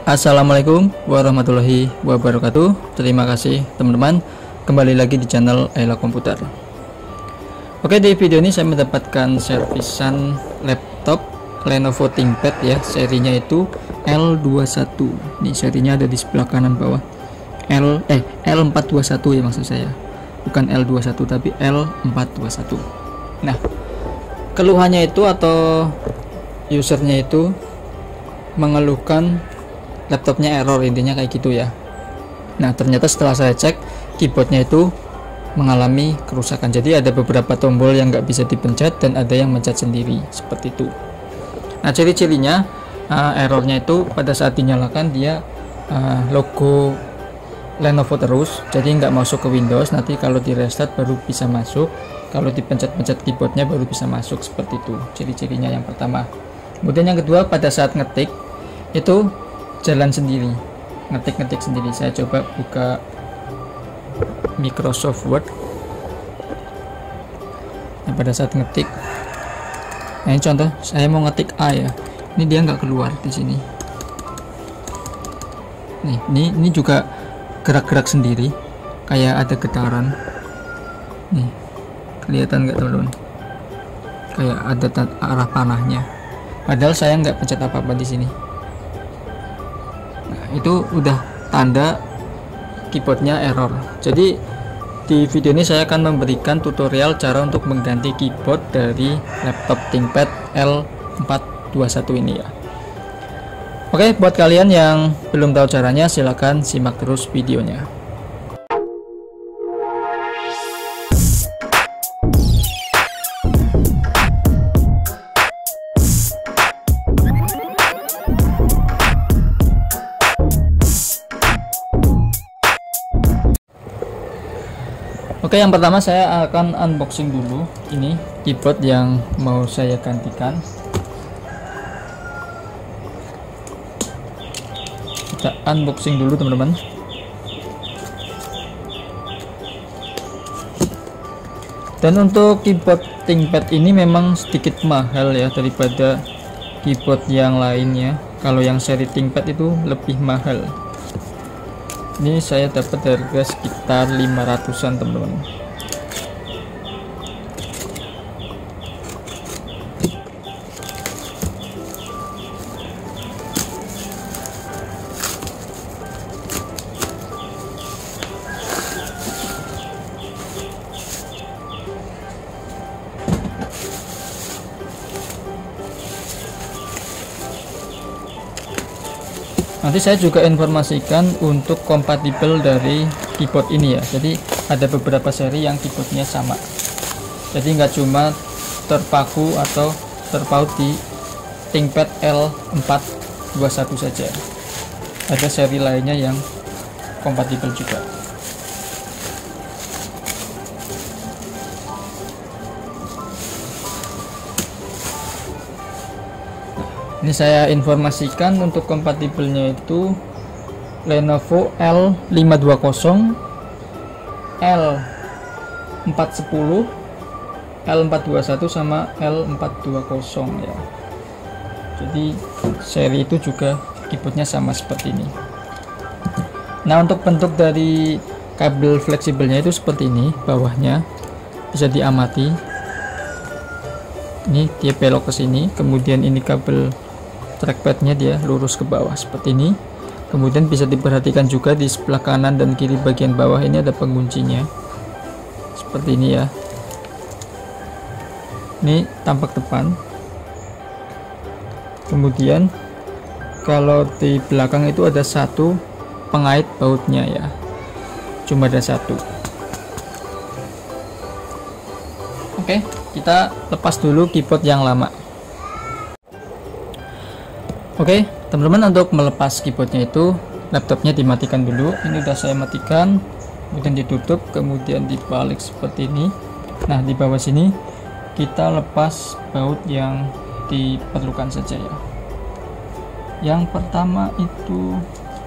Assalamualaikum warahmatullahi wabarakatuh. Terima kasih teman-teman, kembali lagi di channel Ela Komputer. Oke, di video ini saya mendapatkan servisan laptop Lenovo ThinkPad ya, serinya itu L21. Ini serinya ada di sebelah kanan bawah. L421 ya maksud saya, bukan L21 tapi L421. Nah, keluhannya itu atau usernya itu mengeluhkan laptopnya error, intinya kayak gitu ya. Nah, ternyata setelah saya cek, keyboardnya itu mengalami kerusakan. Jadi ada beberapa tombol yang nggak bisa dipencet dan ada yang mencet sendiri seperti itu. Nah, ciri-cirinya errornya itu pada saat dinyalakan dia logo Lenovo terus, jadi nggak masuk ke Windows. Nanti kalau di restart baru bisa masuk, kalau dipencet-pencet keyboardnya baru bisa masuk, seperti itu ciri-cirinya yang pertama. Kemudian yang kedua, pada saat ngetik itu jalan sendiri, ngetik sendiri. Saya coba buka Microsoft Word. Nah, pada saat ngetik, nah ini contoh saya mau ngetik A ya, ini dia nggak keluar di sini. Nih, ini juga gerak-gerak sendiri, kayak ada getaran. Nih, kelihatan nggak teman-teman? Kayak ada arah panahnya. Padahal saya nggak pencet apa-apa di sini. Itu udah tanda keyboardnya error. Jadi di video ini saya akan memberikan tutorial cara untuk mengganti keyboard dari laptop ThinkPad L421 ini ya. Oke, buat kalian yang belum tahu caranya, silahkan simak terus videonya. Oke, yang pertama saya akan unboxing dulu ini keyboard yang mau saya gantikan. Kita unboxing dulu teman-teman. Dan untuk keyboard ThinkPad ini memang sedikit mahal ya daripada keyboard yang lainnya. Kalau yang seri ThinkPad itu lebih mahal. Ini saya dapat harga sekitar 500-an teman-teman. Nanti saya juga informasikan untuk kompatibel dari keyboard ini ya. Jadi ada beberapa seri yang keyboardnya sama. Jadi nggak cuma terpaku atau terpaut di ThinkPad L421 saja. Ada seri lainnya yang kompatibel juga. Ini saya informasikan untuk kompatibelnya itu Lenovo L520, L410, L421 sama L420 ya. Jadi seri itu juga keyboardnya sama seperti ini. Nah, untuk bentuk dari kabel fleksibelnya itu seperti ini, bawahnya bisa diamati. Ini dia belok ke sini, kemudian ini kabel trackpadnya dia lurus ke bawah seperti ini. Kemudian bisa diperhatikan juga di sebelah kanan dan kiri bagian bawah ini ada penguncinya seperti ini ya. Ini tampak depan. Kemudian kalau di belakang itu ada satu pengait bautnya ya, cuma ada satu. Oke, kita lepas dulu keyboard yang lama. Oke teman-teman, untuk melepas keyboardnya itu laptopnya dimatikan dulu. Ini udah saya matikan, kemudian ditutup, kemudian dibalik seperti ini. Nah, di bawah sini kita lepas baut yang diperlukan saja ya. Yang pertama itu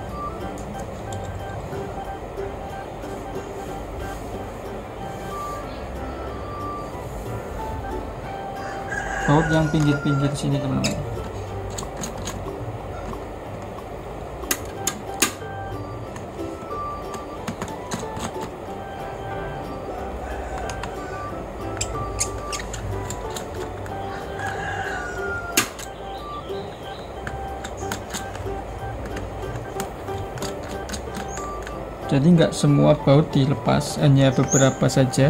baut yang pinggir-pinggir sini teman-teman. jadi nggak semua baut dilepas, hanya beberapa saja.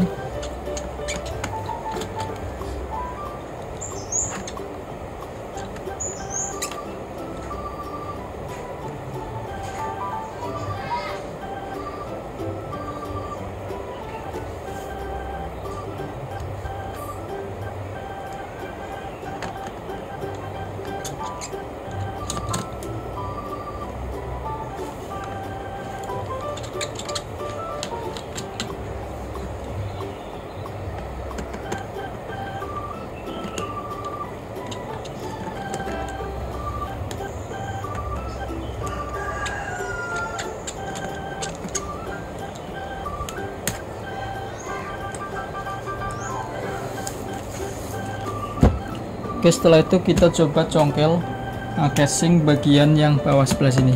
Oke, setelah itu kita coba congkel casing bagian yang bawah sebelah sini.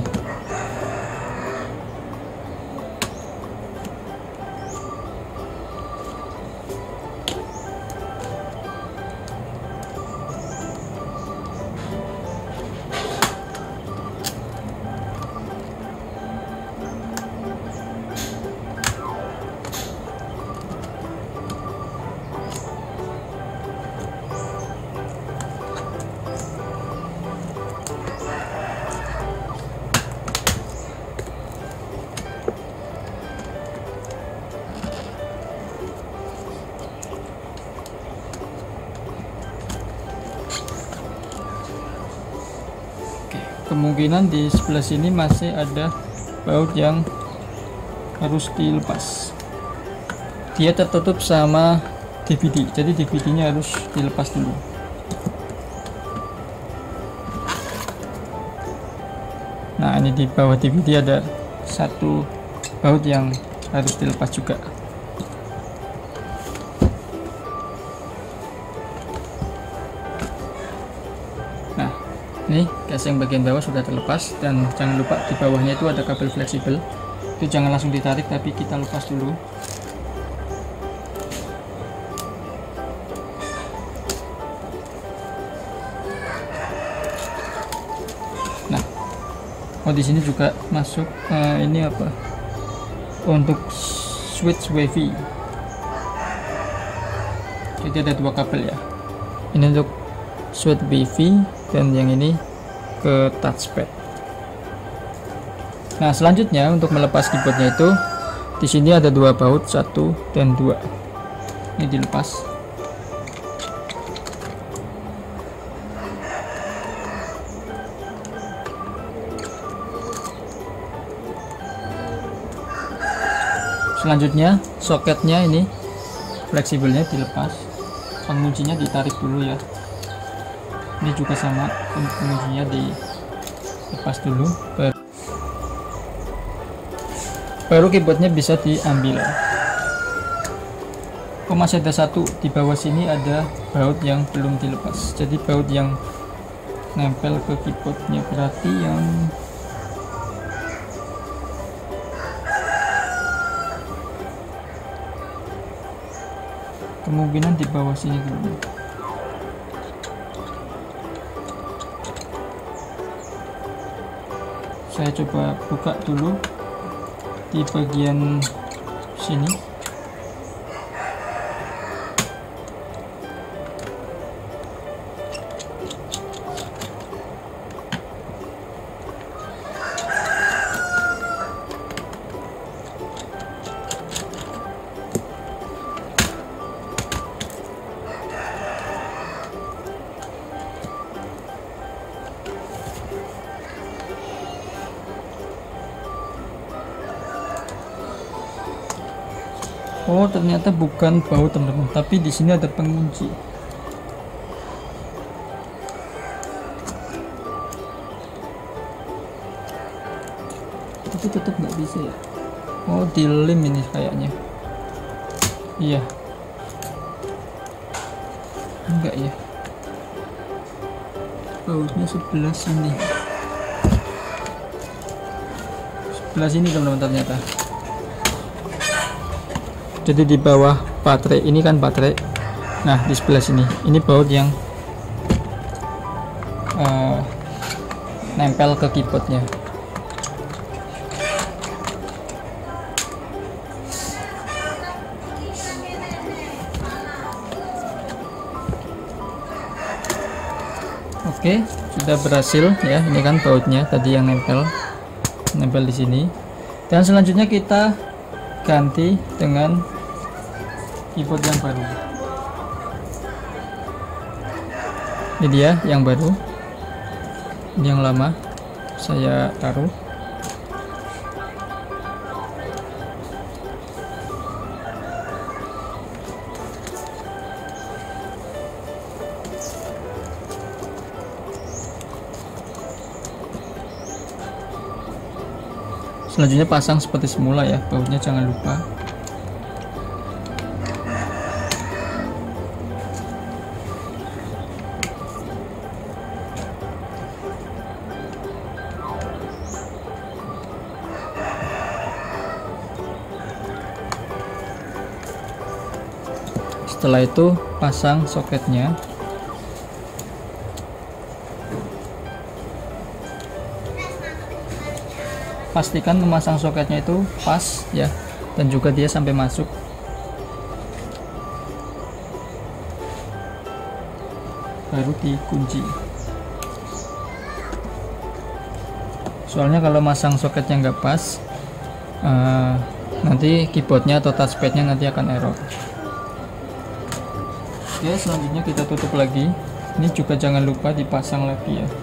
Kemungkinan di sebelah sini masih ada baut yang harus dilepas. Dia tertutup sama DVD, jadi DVD-nya harus dilepas dulu. Nah, ini di bawah DVD ada satu baut yang harus dilepas juga. Nih, casing bagian bawah sudah terlepas, dan jangan lupa di bawahnya itu ada kabel fleksibel. Itu jangan langsung ditarik, tapi kita lepas dulu. Nah, di sini juga masuk ini apa? Untuk switch WiFi. Jadi ada dua kabel ya. Ini untuk switch WiFi, dan yang ini ke touchpad. Nah, selanjutnya untuk melepas keyboardnya itu di sini ada dua baut, 1 dan 2. Ini dilepas. Selanjutnya soketnya ini fleksibelnya dilepas, penguncinya ditarik dulu ya. Ini juga sama, penguncinya dilepas dulu, baru keyboardnya bisa diambil. Masih ada satu di bawah sini, ada baut yang belum dilepas, jadi baut yang nempel ke keyboardnya, berarti yang kemungkinan di bawah sini dulu. Saya coba buka dulu di bagian sini. Oh, ternyata bukan baut teman-teman, tapi di sini ada pengunci. Itu tetap nggak bisa ya? Oh, dilem ini kayaknya. Iya. Enggak ya? Bautnya sebelah sini. Sebelah sini teman-teman ternyata. Jadi di bawah baterai ini kan baterai. Nah, di sebelah sini ini baut yang nempel ke keyboardnya. Oke, sudah berhasil ya. Ini kan bautnya tadi yang nempel di sini. Dan selanjutnya kita ganti dengan keyboard yang baru. Ini dia yang baru. Ini yang lama saya taruh. Selanjutnya pasang seperti semula ya, bautnya jangan lupa. Setelah itu pasang soketnya. Pastikan memasang soketnya itu pas ya, dan juga dia sampai masuk. Baru dikunci. Soalnya kalau masang soketnya nggak pas, nanti keyboardnya atau touchpadnya nanti akan error. Oke, selanjutnya kita tutup lagi. Ini juga jangan lupa dipasang lagi ya.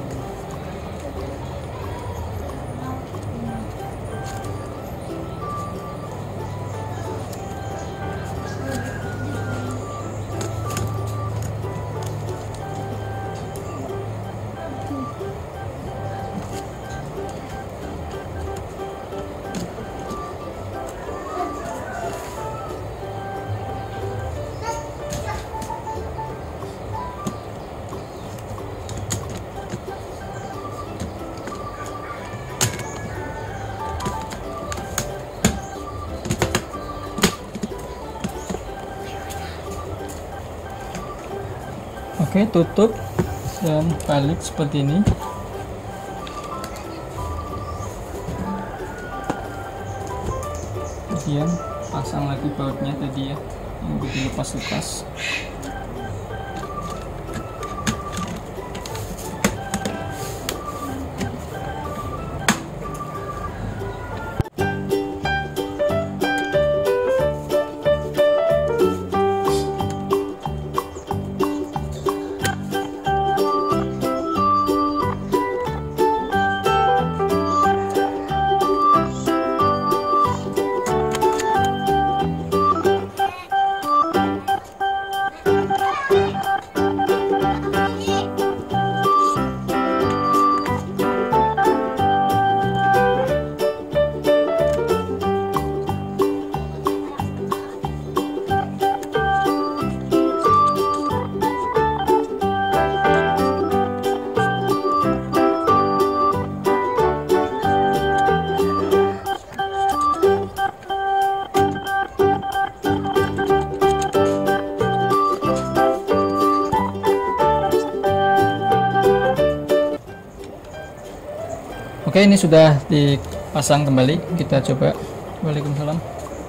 Oke, tutup dan balik seperti ini. Kemudian pasang lagi bautnya tadi ya, yang udah dilepas-lepas. Oke, ini sudah dipasang kembali. Kita coba. Waalaikumsalam.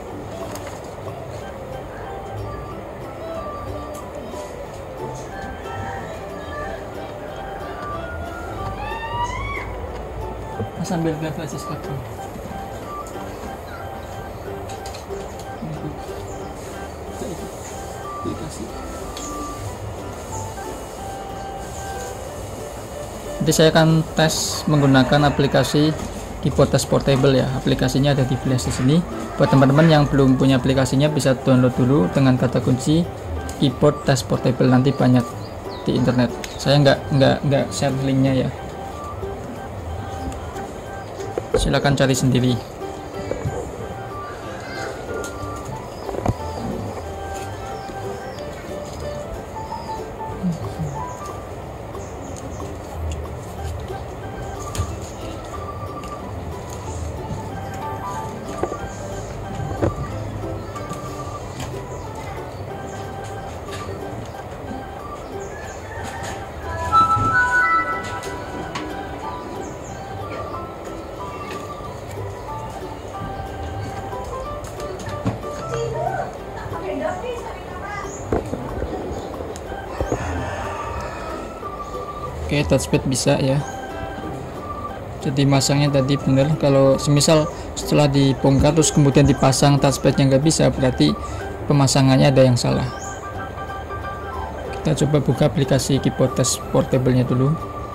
Sambil berbasis kabel. Nanti saya akan tes menggunakan aplikasi Keyboard Test Portable ya. Aplikasinya ada di flash di sini. Buat teman-teman yang belum punya aplikasinya bisa download dulu dengan kata kunci Keyboard Test Portable, nanti banyak di internet. Saya nggak share linknya ya. Silahkan cari sendiri. Oke, touchpad bisa ya. Jadi masangnya tadi bener. Kalau semisal setelah dibongkar terus kemudian dipasang touchpadnya nggak bisa, berarti pemasangannya ada yang salah. Kita coba buka aplikasi keyboard test portable-nya dulu.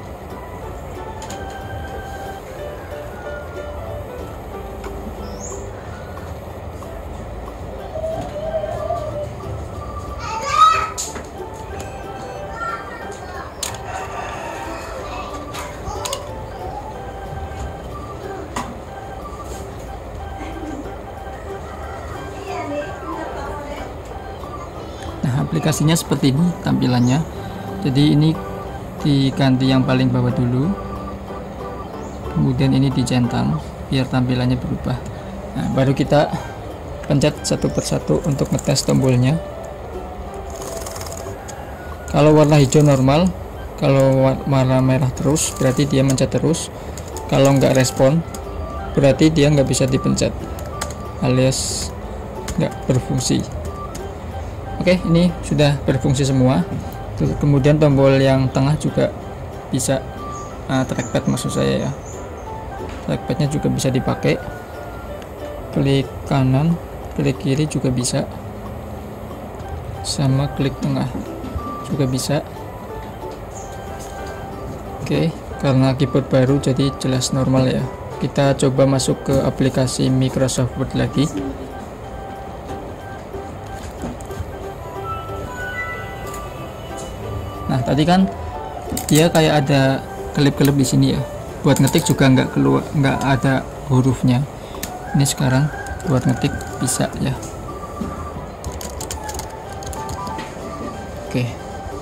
Nah, aplikasinya seperti ini tampilannya. Jadi ini diganti yang paling bawah dulu, kemudian ini dicentang biar tampilannya berubah. Nah, baru kita pencet satu persatu untuk ngetes tombolnya. Kalau warna hijau normal, kalau warna merah terus berarti dia mencet terus. Kalau nggak respon berarti dia nggak bisa dipencet alias nggak berfungsi. Oke, ini sudah berfungsi semua. Kemudian tombol yang tengah juga bisa, trackpad maksud saya ya. Trackpadnya juga bisa dipakai. Klik kanan, klik kiri juga bisa. Sama klik tengah juga bisa. Oke, karena keyboard baru jadi jelas normal ya. Kita coba masuk ke aplikasi Microsoft Word lagi. Nah, tadi kan dia kayak ada kelip-kelip di sini ya. Buat ngetik juga nggak keluar, nggak ada hurufnya. Ini sekarang buat ngetik bisa ya. Oke.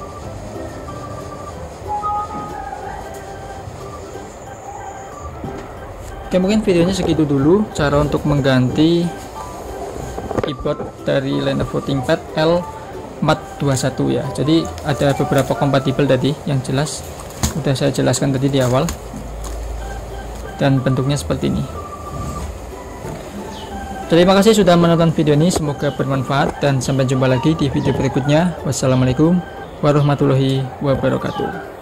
Oke, mungkin videonya segitu dulu cara untuk mengganti keyboard dari Lenovo ThinkPad L421 ya. Jadi ada beberapa kompatibel tadi yang jelas udah saya jelaskan tadi di awal, dan bentuknya seperti ini. Terima kasih sudah menonton video ini, semoga bermanfaat dan sampai jumpa lagi di video berikutnya. Wassalamualaikum warahmatullahi wabarakatuh.